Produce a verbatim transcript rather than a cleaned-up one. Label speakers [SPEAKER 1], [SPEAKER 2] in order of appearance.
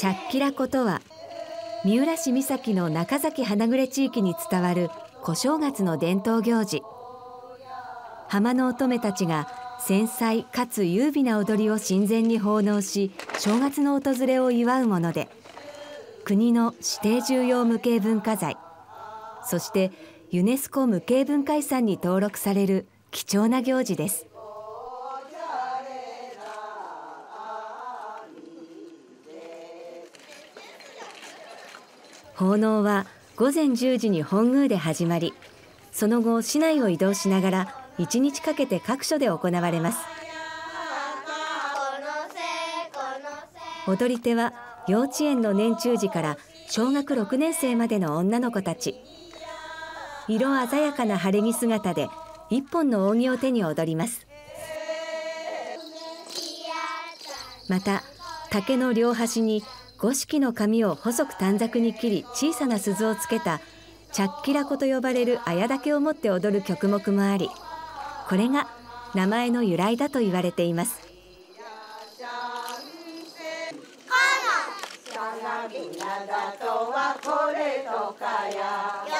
[SPEAKER 1] チャッキラコとは、三浦市三崎の中崎花暮地域に伝わる小正月の伝統行事。浜の乙女たちが繊細かつ優美な踊りを神前に奉納し、正月の訪れを祝うもので、国の指定重要無形文化財、そしてユネスコ無形文化遺産に登録される貴重な行事です。奉納は午前じゅうじに本宮で始まり、その後市内を移動しながらいちにちかけて各所で行われます。踊り手は幼稚園の年中児から小学ろくねん生までの女の子たち。色鮮やかな晴れ着姿で一本の扇を手に踊ります。また竹の両端に五色の紙を細く短冊に切り、小さな鈴をつけたチャッキラコと呼ばれる綾竹を持って踊る曲目もあり、これが名前の由来だと言われています。
[SPEAKER 2] 花火なだとはこれとかや